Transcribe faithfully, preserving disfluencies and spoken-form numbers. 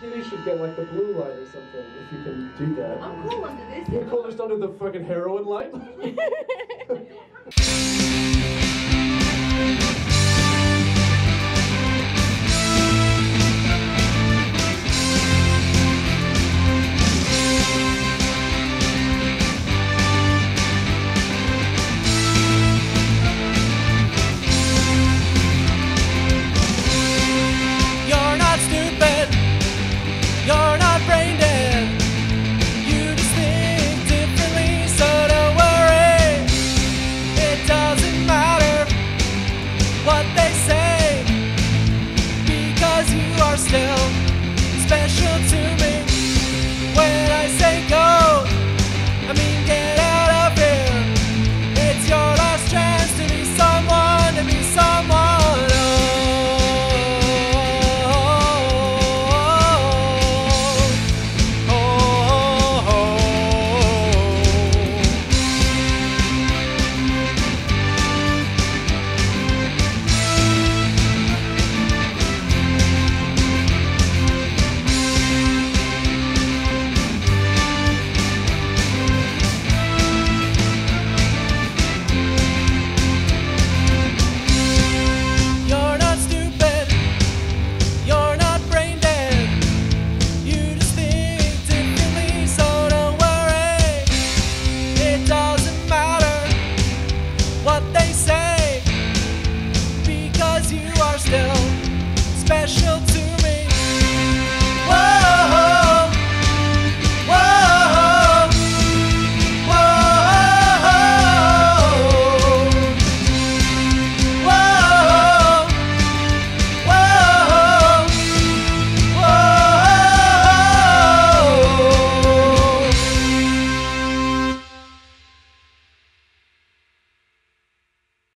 Kitty should get like the blue light or something, if you can do that. I'm cool under this. You're cool just under the fucking heroin light?